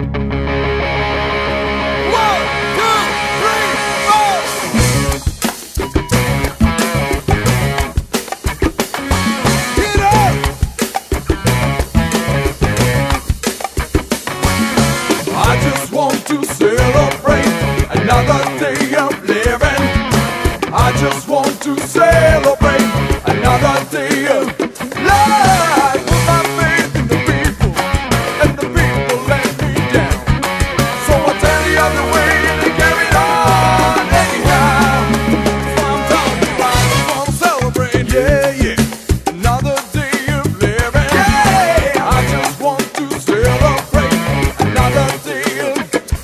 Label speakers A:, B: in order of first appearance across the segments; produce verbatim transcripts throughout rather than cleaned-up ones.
A: To celebrate another day of living. I just want to celebrate another day of life. Put my faith in the people, and the people let me down. So I turn the other way and carry on anyhow. So I'm talking about, I just want to celebrate, yeah, yeah, another day of living. Yeah, I just want to celebrate another day of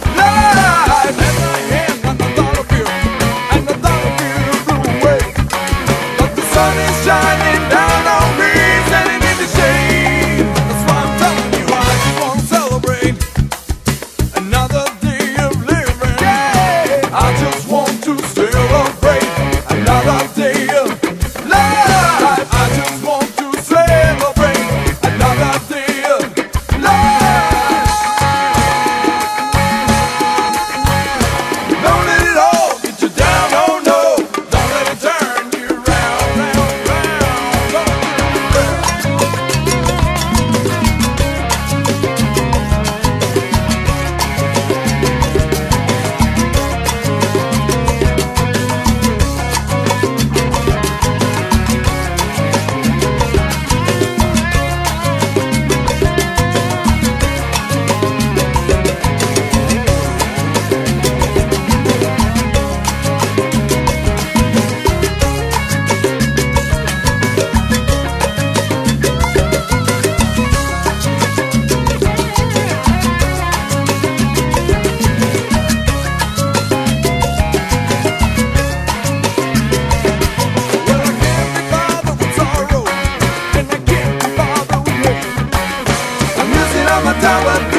A: shining down on me, standing in the shade. That's why I'm telling you, I just want to celebrate another day of living. Yeah, I just want to celebrate another day of life. I just want to celebrate another day of life. Don't let it all get you down, oh no. Don't let it turn you round, round. Time